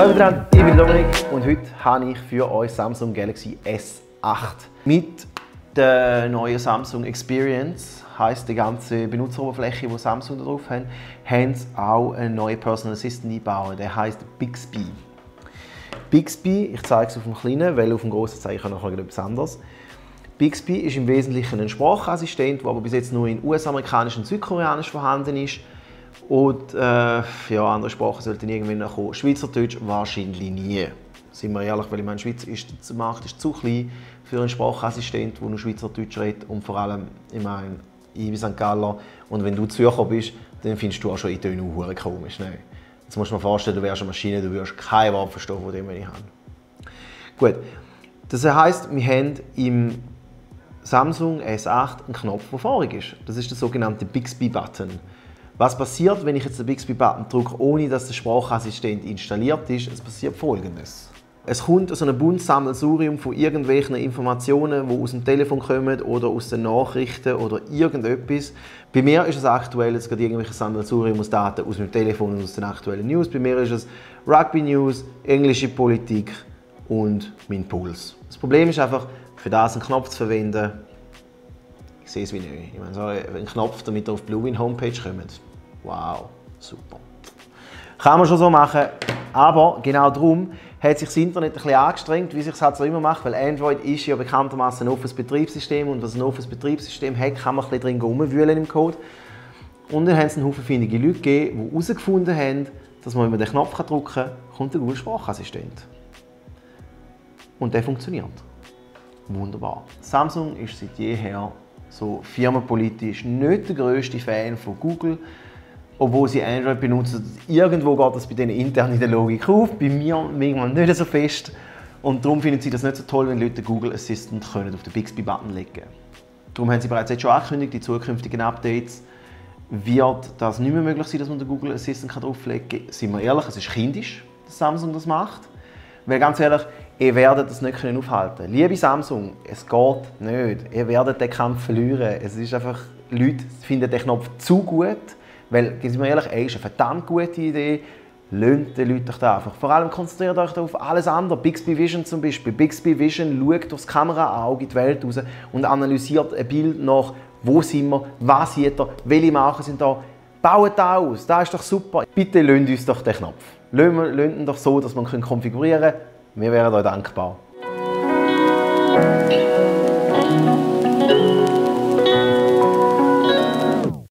Hallo miteinander, ich bin Dominik und heute habe ich für euch Samsung Galaxy S8. Mit der neuen Samsung Experience, heisst die ganze Benutzeroberfläche, die Samsung da drauf haben sie auch einen neuen Personal Assistant eingebaut, der heisst Bixby. Bixby, ich zeige es auf dem kleinen, weil auf dem grossen zeige ich nachher etwas anderes. Bixby ist im Wesentlichen ein Sprachassistent, der aber bis jetzt nur in US-amerikanisch und südkoreanisch vorhanden ist. Und ja, andere Sprachen sollten irgendwann noch kommen. Schweizerdeutsch wahrscheinlich nie. Sind wir ehrlich, weil ich meine, Schweiz ist, der Markt ist zu klein für einen Sprachassistent, der nur Schweizerdeutsch redet. Und vor allem, ich meine, ich bin St. Galler und wenn du Zürcher bist, dann findest du auch schon in Töne auch komisch. Nein. Jetzt musst du dir vorstellen, du wärst eine Maschine, du würdest kein Wort verstehen, von dem ich habe. Gut, das heisst, wir haben im Samsung S8 einen Knopf, der vorig ist. Das ist der sogenannte Bixby-Button. Was passiert, wenn ich jetzt den Bixby-Button drücke, ohne dass der Sprachassistent installiert ist? Es passiert Folgendes. Es kommt so ein buntes Sammelsurium von irgendwelchen Informationen, die aus dem Telefon kommen oder aus den Nachrichten oder irgendetwas. Bei mir ist es aktuell jetzt gerade irgendwelche Sammelsurium aus Daten aus meinem Telefon und aus den aktuellen News. Bei mir ist es Rugby News, englische Politik und mein Puls. Das Problem ist einfach, für das einen Knopf zu verwenden, ich sehe es wie nicht. Ich meine, so ein Knopf, damit ihr auf die Bluewin Homepage kommt. Wow, super. Kann man schon so machen, aber genau darum hat sich das Internet ein bisschen angestrengt, wie sich es halt so immer macht, weil Android ist ja bekanntermaßen ein offenes Betriebssystem und was ein offenes Betriebssystem hat, kann man ein bisschen drin rumwühlen im Code. Und dann haben es einen Haufen findige Leute gegeben, die herausgefunden haben, dass man, wenn man den Knopf drücken kann, kommt ein Google Sprachassistent. Und der funktioniert. Wunderbar. Samsung ist seit jeher so firmenpolitisch nicht der grösste Fan von Google, obwohl sie Android benutzen. Irgendwo geht das bei denen intern in der Logik auf, bei mir manchmal nicht so fest. Und darum finden sie das nicht so toll, wenn Leute den Google Assistant auf den Bixby-Button legen können. Darum haben sie bereits jetzt schon angekündigt, in zukünftigen Updates wird das nicht mehr möglich sein, dass man den Google Assistant drauflegen kann. Seien wir ehrlich, es ist kindisch, dass Samsung das macht. Weil ganz ehrlich, ihr werdet das nicht aufhalten können. Liebe Samsung, es geht nicht. Ihr werdet den Kampf verlieren. Es ist einfach, Leute finden den Knopf zu gut. Weil, sind wir ehrlich, ist eine verdammt gute Idee. Lasst den Leuten doch da einfach. Vor allem konzentriert euch auf alles andere. Bixby Vision zum Beispiel. Bixby Vision schaut durchs Kameraauge in die Welt raus und analysiert ein Bild nach, wo sind wir, was sieht er, welche Marken sind da. Baut das aus, das ist doch super. Bitte lasst uns doch den Knopf. Lasst ihn doch so, dass man konfigurieren kann. Wir wären euch dankbar.